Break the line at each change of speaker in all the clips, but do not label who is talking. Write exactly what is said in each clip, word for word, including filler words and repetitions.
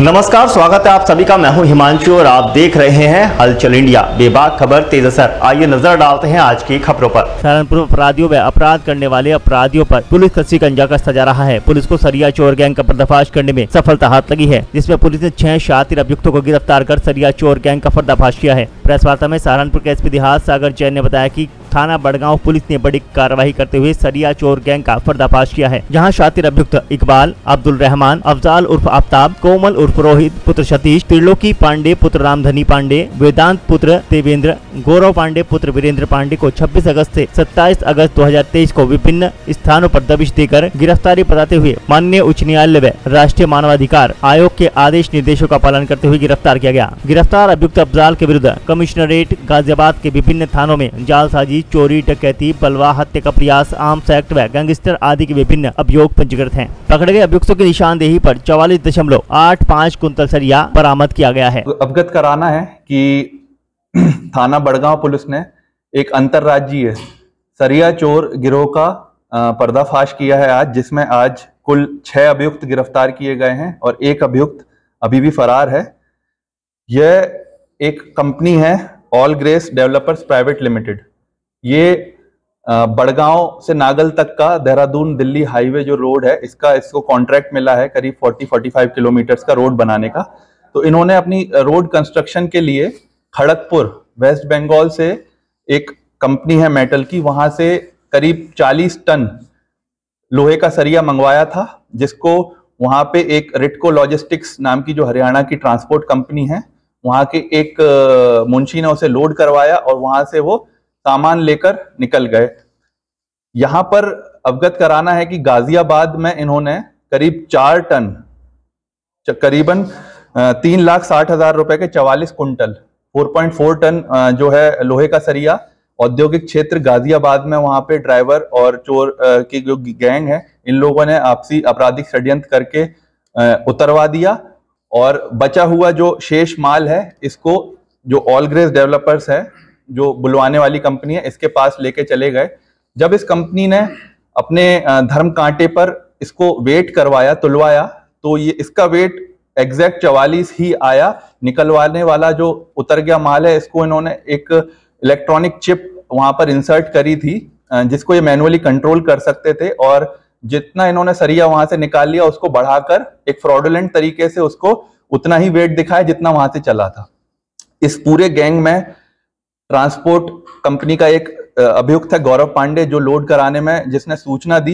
नमस्कार, स्वागत है आप सभी का। मैं हूं हिमांशु और आप देख रहे हैं हलचल इंडिया। बेबाक खबर तेज असर। आइए नजर डालते हैं आज की खबरों पर। सहारनपुर अपराधियों में अपराध करने वाले अपराधियों पर पुलिस का शिकंजा कसता जा रहा है। पुलिस को सरिया चोर गैंग का पर्दाफाश करने में सफलता हाथ लगी है, जिसमें पुलिस ने छह शातिर अभियुक्तों को गिरफ्तार कर सरिया चोर गैंग का पर्दाफाश किया है। प्रेस वार्ता में सहारनपुर के एसपी देहात सागर जैन ने बताया कि थाना बड़गांव पुलिस ने बड़ी कार्रवाई करते हुए सरिया चोर गैंग का पर्दाफाश किया है, जहां शातिर अभियुक्त इकबाल, अब्दुल रहमान, अफजाल उर्फ आफ्ताब, कोमल उर्फ रोहित पुत्र सतीश, त्रिलोकी पांडे पुत्र रामधनी पांडे, वेदांत पुत्र देवेंद्र, गौरव पांडे पुत्र वीरेंद्र पांडे को छब्बीस अगस्त से सत्ताईस अगस्त दो हजार तेईस को विभिन्न स्थानों पर दबिश देकर गिरफ्तारी बताते हुए माननीय उच्च न्यायालय व राष्ट्रीय मानवाधिकार आयोग के आदेश निर्देशों का पालन करते हुए गिरफ्तार किया गया। गिरफ्तार अभियुक्त अफजाल के विरुद्ध कमिश्नरेट गाजियाबाद के विभिन्न थानों में जालसाजी, चोरी, डकैती, बलवा, हत्या का प्रयास, आर्म्स एक्ट व गैंगस्टर आदि के विभिन्न अभियोग पंजीकृत हैं। पकड़े गए अभियुक्तों की निशानदेही पर चौवालीस दशमलव आठ पाँच कुंतल सरिया बरामद किया गया है।
अवगत कराना है कि थाना बड़गांव पुलिस ने एक अंतर्राज्यीय सरिया चोर गिरोह का पर्दाफाश किया है आज, जिसमें आज कुल छह अभियुक्त गिरफ्तार किए गए हैं और एक अभियुक्त अभी भी फरार है। यह एक कंपनी है All Grace Developers Private Limited. ये बड़गांव से नागल तक का देहरादून दिल्ली हाईवे जो रोड है, इसका इसको कॉन्ट्रैक्ट मिला है करीब चालीस पैंतालीस किलोमीटर्स का रोड बनाने का। तो इन्होंने अपनी रोड कंस्ट्रक्शन के लिए खड़गपुर वेस्ट बंगाल से एक कंपनी है मेटल की, वहां से करीब चालीस टन लोहे का सरिया मंगवाया था, जिसको वहां पे एक रिटको लॉजिस्टिक्स नाम की जो हरियाणा की ट्रांसपोर्ट कंपनी है, वहां के एक मुंशी ने उसे लोड करवाया और वहां से वो सामान लेकर निकल गए। यहां पर अवगत कराना है कि गाजियाबाद में इन्होंने करीब चार टन करीबन तीन लाख साठ हजार रुपए के चवालीस कुंटल चार पॉइंट चार टन जो है लोहे का सरिया औद्योगिक क्षेत्र गाजियाबाद में, वहां पे ड्राइवर और चोर की जो गैंग है, इन लोगों ने आपसी आपराधिक षड्यंत्र करके उतरवा दिया और बचा हुआ जो शेष माल है इसको जो ऑल ग्रेस डेवलपर्स है, जो बुलवाने वाली कंपनी है, इसके पास लेके चले गए। जब इस कंपनी ने अपने धर्म कांटे पर इसको वेट करवाया, तुलवाया, तो ये इसका वेट एग्जैक्ट चवालीस ही आया। निकलवाने वाला जो उतर गया माल है, इसको इन्होंने एक इलेक्ट्रॉनिक चिप वहां पर इंसर्ट करी थी, जिसको ये मैनुअली कंट्रोल कर सकते थे, और जितना इन्होंने सरिया वहां से निकाल लिया उसको बढ़ाकर एक फ्रॉडुलेंट तरीके से उसको उतना ही वेट दिखाया जितना वहां से चला था। इस पूरे गैंग में ट्रांसपोर्ट कंपनी का एक अभियुक्त है गौरव पांडे, जो लोड कराने में जिसने सूचना दी।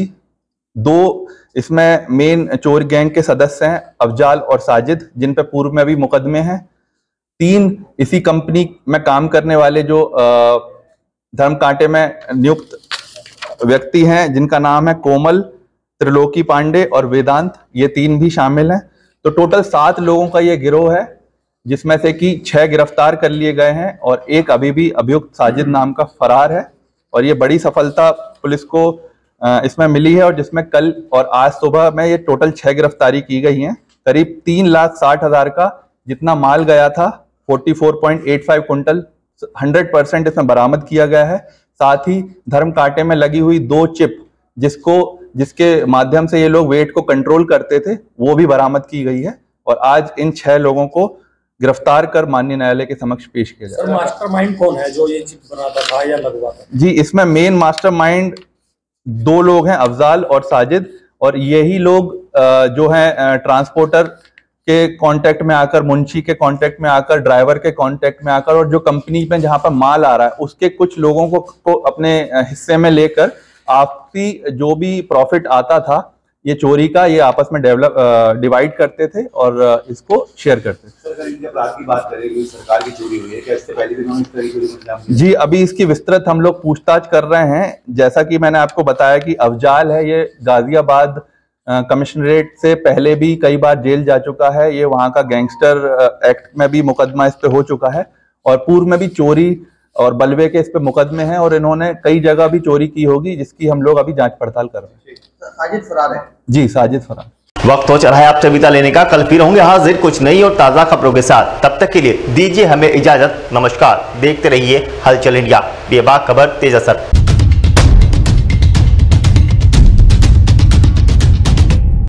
दो इसमें मेन चोर गैंग के सदस्य हैं अफजाल और साजिद, जिन पे पूर्व में भी मुकदमे हैं। तीन इसी कंपनी में काम करने वाले जो धर्म कांटे में नियुक्त व्यक्ति हैं, जिनका नाम है कोमल, त्रिलोकी पांडे और वेदांत, ये तीन भी शामिल हैं। तो टोटल सात लोगों का ये गिरोह है, जिसमें से कि छह गिरफ्तार कर लिए गए हैं और एक अभी भी अभियुक्त साजिद नाम का फरार है। और ये बड़ी सफलता पुलिस को इसमें मिली है, और जिसमें कल और आज सुबह में ये टोटल छह गिरफ्तारी की गई हैं। करीब तीन लाख साठ हजार का जितना माल गया था, चौवालीस पॉइंट आठ पाँच कुंटल, हंड्रेड परसेंट इसमें बरामद किया गया है। साथ ही धर्म कांटे में लगी हुई दो चिप, जिसको जिसके माध्यम से ये लोग वेट को कंट्रोल करते थे, वो भी बरामद की गई है। और आज इन छह लोगों को गिरफ्तार कर माननीय न्यायालय के समक्ष पेश किया जाए।
मास्टरमाइंड कौन है जो ये चिप बनाता था या लगवाता था?
जी, इसमें मेन मास्टरमाइंड दो लोग हैं, अफजाल और साजिद, और यही लोग जो हैं ट्रांसपोर्टर के कांटेक्ट में आकर, मुंशी के कांटेक्ट में आकर, ड्राइवर के कांटेक्ट में आकर, और जो कंपनी में जहां पर माल आ रहा है उसके कुछ लोगों को, को अपने हिस्से में लेकर आपसी जो भी प्रॉफिट आता था ये चोरी का, ये आपस में डेवलप डिवाइड करते थे और इसको शेयर करते थे।
सर, इनके अपराध की बात करें, सरकार की चोरी हुई है, क्या इससे पहले भी इन्होंने इस तरह की चोरी?
जी, अभी इसकी विस्तृत हम लोग पूछताछ कर रहे हैं। जैसा कि मैंने आपको बताया कि अफजाल है, ये गाजियाबाद कमिश्नरेट से पहले भी कई बार जेल जा चुका है। ये वहां का गैंगस्टर एक्ट में भी मुकदमा इस पे हो चुका है, और पूर्व में भी चोरी और बलवे के इस पे मुकदमे हैं, और इन्होंने कई जगह भी चोरी की होगी, जिसकी हम लोग अभी जांच पड़ताल कर रहे हैं।
साजिद फरार है?
जी, साजिद फरार।
वक्त हो चला है आपसे विदा लेने का। कल फिर होंगे हाजिर कुछ नई और ताजा खबरों के साथ। तब तक के लिए दीजिए हमें इजाजत। नमस्कार। देखते रहिए हलचल इंडिया, बेबाक खबर तेज असर।